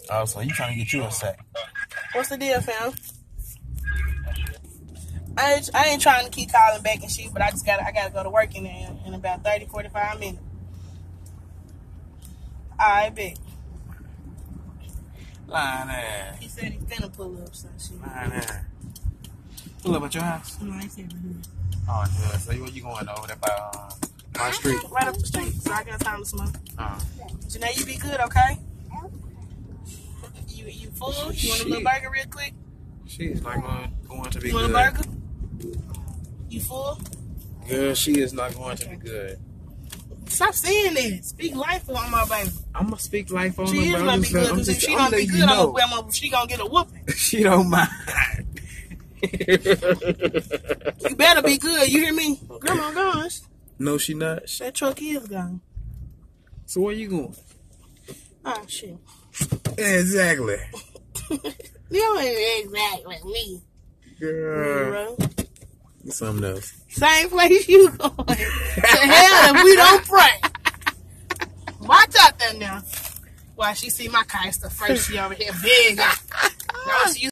Oh, so you trying to get you a sack? What's the deal, fam? I ain't trying to keep calling back and shit, but I gotta go to work in about 30, 45 minutes. I bet. Lying ass. He said he's gonna pull up some shit. Lying ass. Pull up at your house? No, I said here. Oh, yeah. So where you going over there by my street? Right up the street, so I got time to smoke. Uh-huh. Janae, you be good, okay? You full? You want a little burger real quick? She is not going to be You want good. a burger? You full? Girl, she is not going to be good. Stop saying that. Speak life on my baby. I'm going to speak life on her. She is gonna be good, because if she don't be good, she gonna get a whooping. She don't mind. You better be good, you hear me? Grandma gone. No, she not. That truck is gone. So where you going? Oh, shit. Exactly. You ain't exactly me. Girl. Something else. Same place you going. To hell if we don't pray. Watch out there now. Well, she see my car, it's the first she over here big. Now she